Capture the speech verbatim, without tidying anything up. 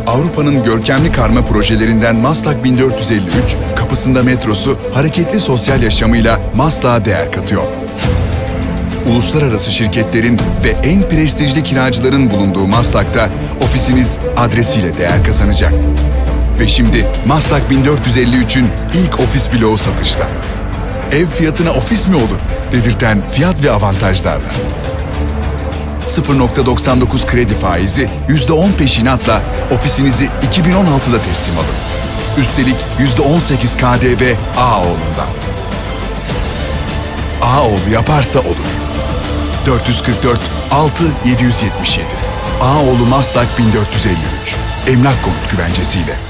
Avrupa'nın görkemli karma projelerinden Maslak bin dört yüz elli üç, kapısında metrosu hareketli sosyal yaşamıyla Maslak'a değer katıyor. Uluslararası şirketlerin ve en prestijli kiracıların bulunduğu Maslak'ta ofisiniz adresiyle değer kazanacak. Ve şimdi Maslak bin dört yüz elli üçün ilk ofis bloğu satışta. Ev fiyatına ofis mi olur dedirten fiyat ve avantajlarla. sıfır nokta doksan dokuz kredi faizi, yüzde on peşinatla ofisinizi iki bin on altıda teslim alın. Üstelik yüzde on sekiz K D V Ağaoğlu'ndan. Ağaoğlu yaparsa olur. dört yüz kırk dört altı yedi yüz yetmiş yedi. Ağaoğlu Maslak bin dört yüz elli üç. Emlak konut güvencesiyle.